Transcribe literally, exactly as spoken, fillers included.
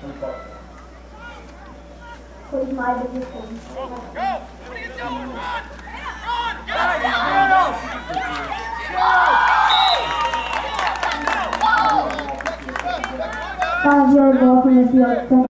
Who's my biggest one? Go! Go! Run! Run! Get Five-yard ball from the field.